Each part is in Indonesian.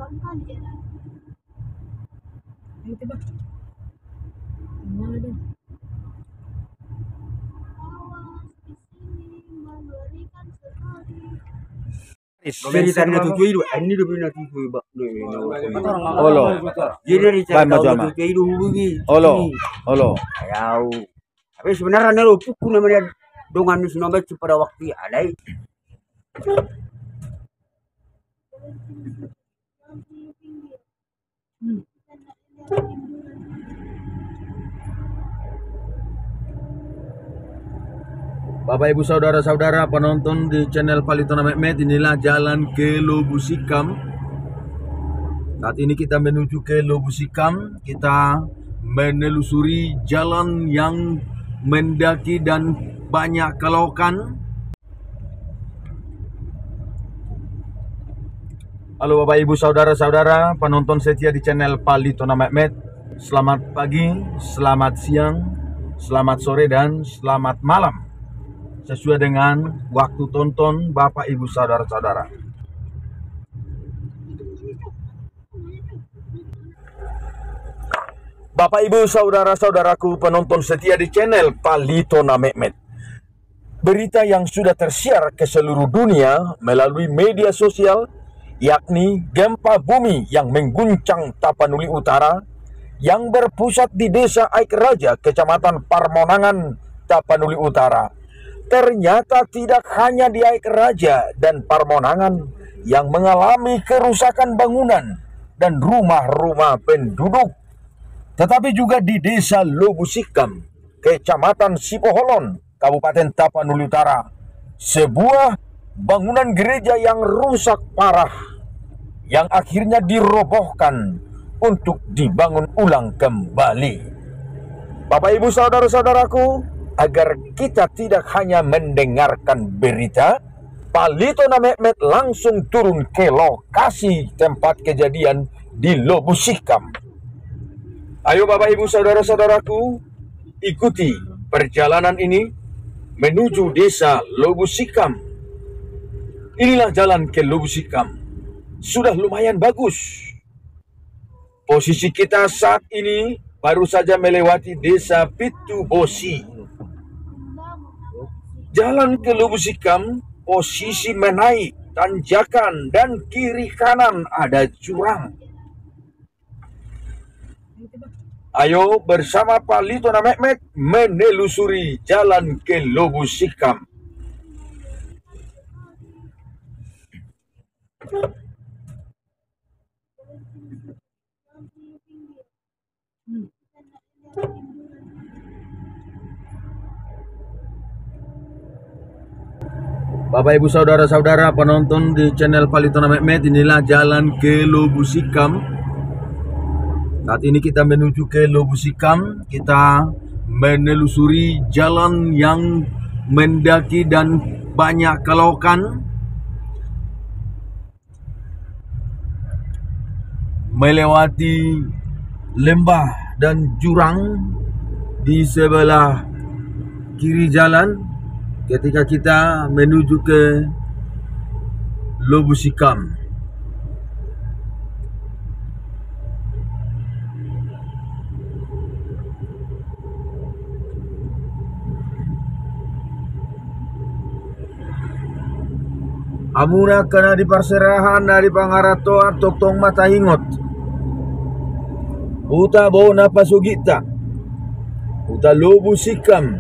Itu bah. Mana ada? Ceritanya tujuh itu, ini dia punya tujuh bak. Olo. Jadi cerita Baik, Mas tujuh itu hubungi. Olo. Olo. Tahu. Tapi sebenarnya nih pukul namanya dongan di sini pada waktu ada. Bapak Ibu saudara-saudara penonton di channel Palitona Mehmet, inilah jalan ke Lobusikam. Saat ini kita menuju ke Lobusikam, kita menelusuri jalan yang mendaki dan banyak kelokan. Halo Bapak Ibu saudara-saudara penonton setia di channel Palitona Mehmet. Selamat pagi, selamat siang, selamat sore dan selamat malam. Sesuai dengan waktu tonton Bapak Ibu saudara-saudara. Bapak Ibu saudara-saudaraku penonton setia di channel Palitona Mehmet. Berita yang sudah tersiar ke seluruh dunia melalui media sosial, yakni gempa bumi yang mengguncang Tapanuli Utara yang berpusat di Desa Aik Raja, Kecamatan Parmonangan, Tapanuli Utara. Ternyata tidak hanya di Aik Raja dan Parmonangan yang mengalami kerusakan bangunan dan rumah-rumah penduduk, tetapi juga di Desa Lobusikam, Kecamatan Sipoholon, Kabupaten Tapanuli Utara. Sebuah bangunan gereja yang rusak parah yang akhirnya dirobohkan untuk dibangun ulang kembali. Bapak Ibu saudara-saudaraku, agar kita tidak hanya mendengarkan berita, Palitona Mehmet langsung turun ke lokasi tempat kejadian di Lobusikam. Ayo Bapak Ibu saudara-saudaraku, ikuti perjalanan ini menuju Desa Lobusikam. Inilah jalan ke Lobusikam. Sudah lumayan bagus. Posisi kita saat ini baru saja melewati Desa Pitu Bosi. Jalan ke Lobusikam posisi menaik, tanjakan, dan kiri kanan ada jurang. Ayo bersama Palitona Mehmet menelusuri jalan ke Lobusikam. Bapak Ibu saudara-saudara penonton di channel Palitona Mehmet, inilah jalan ke Lobusikam. Saat ini kita menuju ke Lobusikam, kita menelusuri jalan yang mendaki dan banyak kelokan, melewati lembah dan jurang di sebelah kiri jalan ketika kita menuju ke Lobusikam. Amuna kena di parserahan dari pangaratoa toktong mata ingot. Uta bona pasugita. Uta Lobusikam.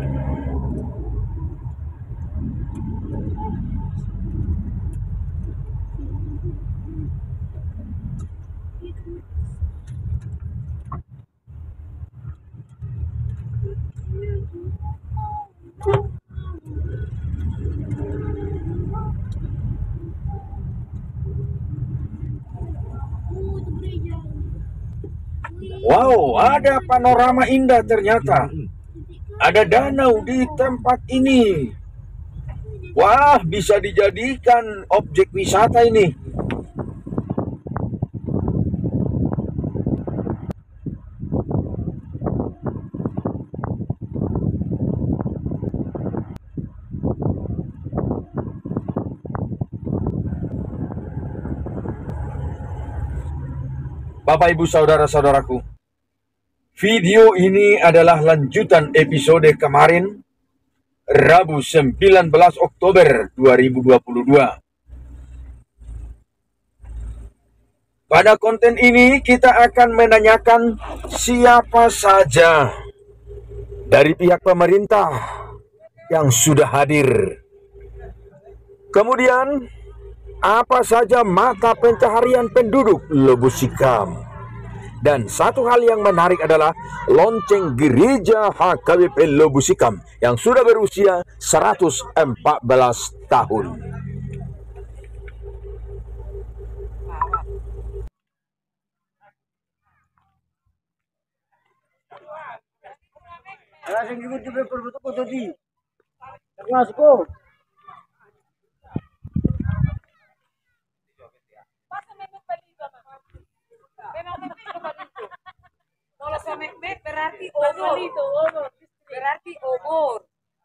Wow, ada panorama indah ternyata. Ada danau di tempat ini. Wah, bisa dijadikan objek wisata ini. Bapak Ibu Saudara-saudaraku, video ini adalah lanjutan episode kemarin, Rabu 19 Oktober 2022. Pada konten ini kita akan menanyakan siapa saja dari pihak pemerintah yang sudah hadir. Kemudian, apa saja mata pencaharian penduduk Lobusikam. Dan satu hal yang menarik adalah lonceng gereja HKBP Lobusikam yang sudah berusia 114 tahun. Kalau sama berarti umur. Berarti umur.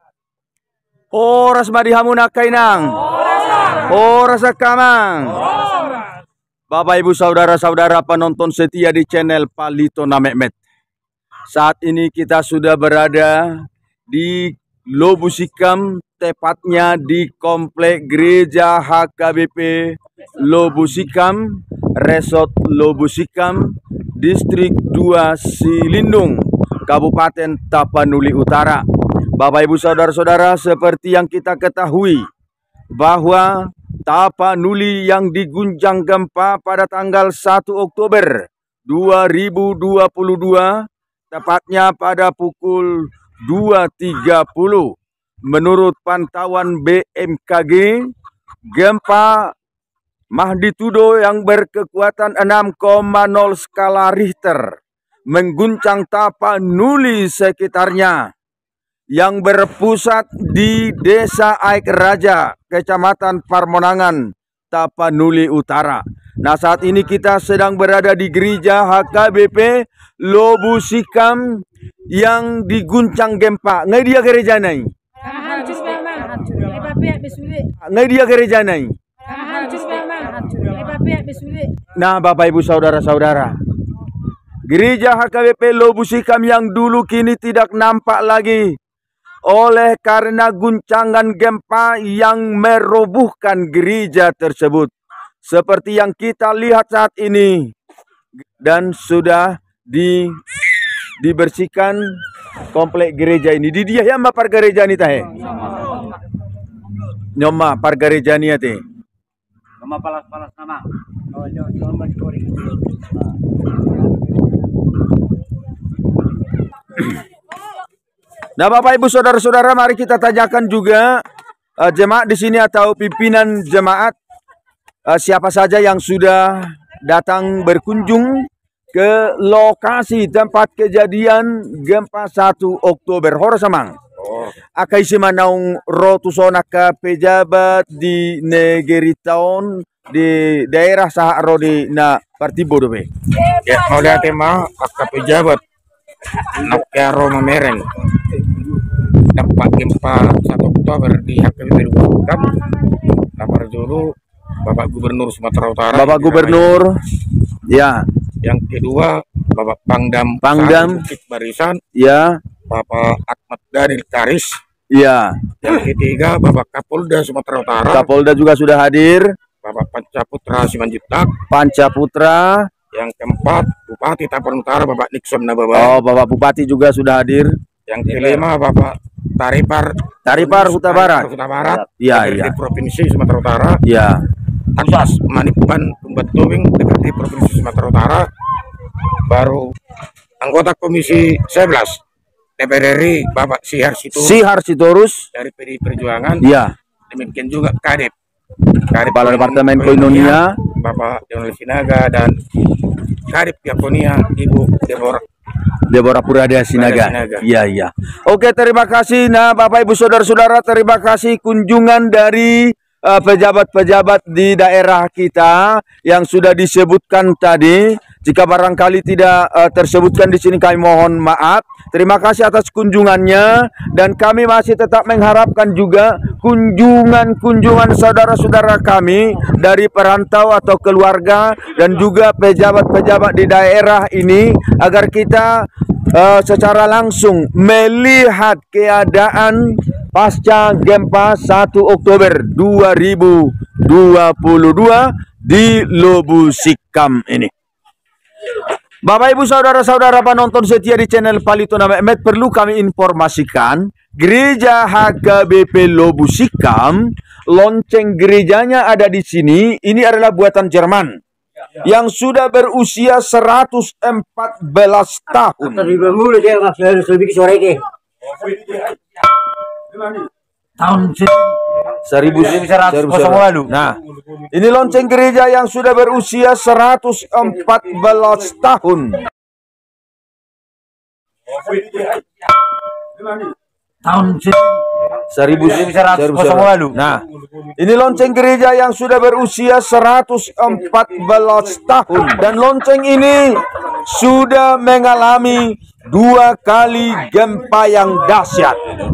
Oras madihamuna kainang. Oras kamang. Bapak Ibu Saudara-saudara penonton setia di channel Palito Namekmet. Saat ini kita sudah berada di Lobusikam, tepatnya di Komplek Gereja HKBP Lobusikam, Resort Lobusikam, Distrik 2 Silindung, Kabupaten Tapanuli Utara. Bapak Ibu Saudara-saudara, seperti yang kita ketahui bahwa Tapanuli yang diguncang gempa pada tanggal 1 Oktober 2022, tepatnya pada pukul 2.30. Menurut pantauan BMKG, gempa magnitudo yang berkekuatan 6,0 skala Richter mengguncang Tapanuli sekitarnya yang berpusat di Desa Aik Raja, Kecamatan Parmonangan, Tapanuli Utara. Nah, saat ini kita sedang berada di gereja HKBP Lobusikam yang diguncang gempa. Ngai dia gereja nai. Ngai dia gereja nai. Nah, Bapak Ibu Saudara-saudara, gereja HKBP Lobusikam yang dulu kini tidak nampak lagi oleh karena guncangan gempa yang merobohkan gereja tersebut. Seperti yang kita lihat saat ini, dan sudah dibersihkan komplek gereja ini. Di dia yang par gereja ni tahe. Nyoma par gereja ni ate. Nama palas-palas nama. Nah, Bapak Ibu Saudara-saudara, mari kita tanyakan juga jemaat di sini atau pimpinan jemaat, siapa saja yang sudah datang berkunjung ke lokasi tempat kejadian gempa 1 Oktober. Hora samang. Akai simanaung rotusona ka pejabat di negeri tahun di daerah saharo di na partibo dobe. Ya, mau dati mah ka pejabat nakaro mamereng. Dampak gempa 1 Oktober di HKBP Lobusikam. Lapor dulu Bapak Gubernur Sumatera Utara. Bapak Gubernur, ya. Yang kedua Bapak Pangdam Bukit Barisan, ya. Bapak Ahmad Daniel Karis, ya. Yang ketiga Bapak Kapolda Sumatera Utara. Kapolda juga sudah hadir. Bapak Pancaputra Simanjuntak. Pancaputra. Yang keempat Bupati Tapanuli Utara Bapak Nixon Nababa. Oh, Bapak Bupati juga sudah hadir. Yang kelima Bapak Taripar Huta Barat. Ya, di Provinsi Sumatera Utara. Ya. Atas Manipan Tumbat Towing di Provinsi Sumatera Utara. Baru anggota Komisi 11 DPR RI Bapak Sihar Sitorus dari PDI Perjuangan. Ya. Demikian juga Kadep Kepala Departemen Koinonia Bapak Donald Sinaga dan Kadep Diakonia Ibu Deborah Purada Sinaga. Iya, iya. Oke, terima kasih. Nah, Bapak Ibu Saudara-saudara, terima kasih kunjungan dari pejabat-pejabat di daerah kita yang sudah disebutkan tadi. Jika barangkali tidak tersebutkan di sini, kami mohon maaf. Terima kasih atas kunjungannya, dan kami masih tetap mengharapkan juga kunjungan saudara-saudara kami dari perantau atau keluarga dan juga pejabat-pejabat di daerah ini, agar kita secara langsung melihat keadaan pasca gempa 1 Oktober 2022 di Lobu Sikam ini. Bapak Ibu saudara-saudara penonton setia di channel Palito Nama Mehmet, perlu kami informasikan, Gereja HKBP Lobu Sikam, lonceng gerejanya ada di sini. Ini adalah buatan Jerman yang sudah berusia 114 tahun. Tahun 1100 lalu. Nah, ini lonceng gereja yang sudah berusia 114 tahun. Tahun 1100 lalu. Nah, ini lonceng gereja yang sudah berusia 114 tahun, dan lonceng ini sudah mengalami 2 kali gempa yang dahsyat.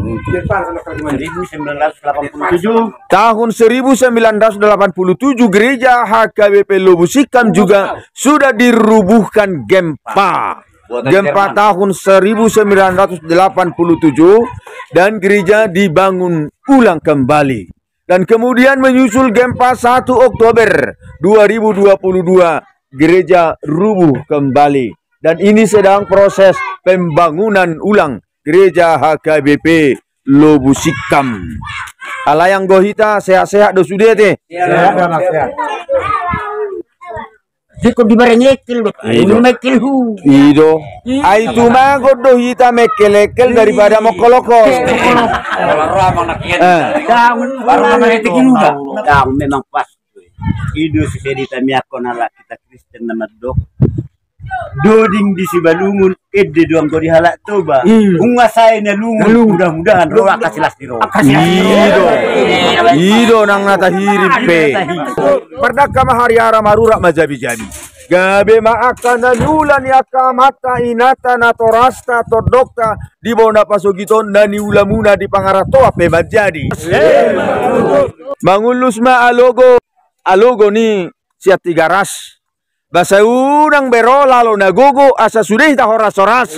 Tahun 1987 gereja HKBP Lobu Sikam juga sudah dirubuhkan gempa. Gempa tahun 1987, dan gereja dibangun ulang kembali. Dan kemudian menyusul gempa 1 Oktober 2022, gereja rubuh kembali. Dan ini sedang proses pembangunan ulang gereja HKBP Lobu Sikam. Alayang gohita sehat-sehat do sudah teh. Sehat. Jika di barengekil, mekil hu. Ido, itu mah godo hita mekelekel daripada mokolokol. Memang pas. Ido sesedita miakon ala kita Kristen nama dok. Doding di Sibalungun, ede doang kau dihalak toba. Ungasai na lungun, mudah-mudahan roa kasilas di roa. Ido nang nata hiripe. Perdaka mahariara marura majabi-jabi. Gabe maakana nulan yaka mata inata natorasta todokta di bona pasogiton nani ulamuna di pangarato ape majadi. Mangulus ma alogo ni siat 3 ras. Basa unang bero lalo nagogo asa sudah ta horas-horas.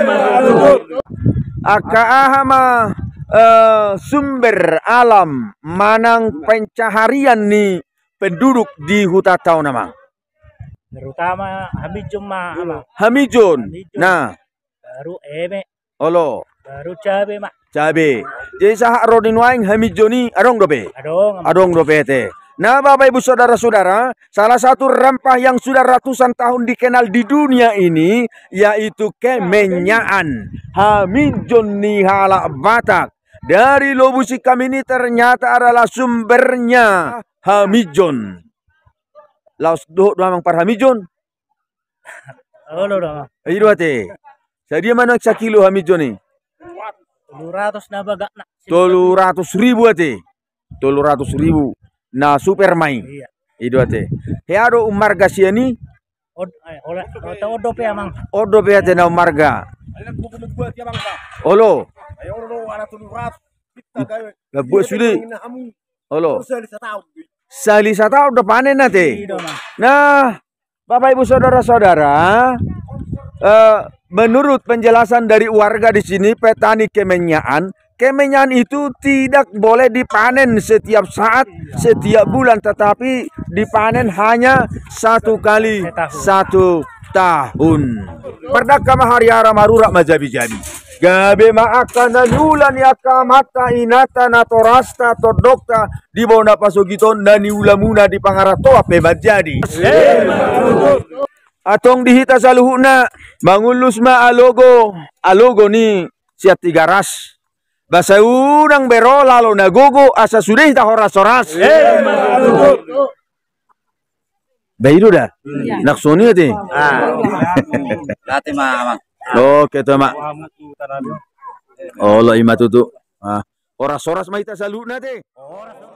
Akaahama sumber alam manang pencaharian ni penduduk di Hutatau nama. Terutama Hamijun Hamijun. Nah, baru eme. Olo. Baru cabe mak. Cabe. Jadi sahak rodin waing Hamijoni adong dope. Adong dope te. Nah, Bapak Ibu saudara-saudara, salah satu rempah yang sudah ratusan tahun dikenal di dunia ini yaitu kemenyaan. Hamijun nihala Batak. Dari Lobu Sikam ini ternyata adalah sumbernya Hamijun. Laos doh doang par Hamijun. Oh, doang. Ayo ate. Sadia mana kilo Hamijun ni? 200 na baga na. 300.000 ate. 300.000. Na super main. Iya. Ido ate. Heado umarga siani. Oleh odo pe amang. Odo pe ate na umarga. Olo. Gabu sudi. Olo. Sali sata udah panen nate. Nah, Bapak Ibu saudara-saudara, menurut penjelasan dari warga di sini, petani kemenyaan itu tidak boleh dipanen setiap saat, setiap bulan, tetapi dipanen hanya 1 kali 1 tahun. Perdaka mahariara marura majabi-jabi. Gabe maakana nulan yaka mata inata natorasta todokta di bona pasogiton nani ulamuna di pangarato ape majadi. Atong dihita saluhuna mangulus ma alogo ni siat 3 ras. Basa unang bero lalo nagogo asa sudah ta horas-horas. Baido dah. Naksoni ate. Dati mah. Oke to mak. Oh, lo ima tutu. Horas-horas maita saluna te.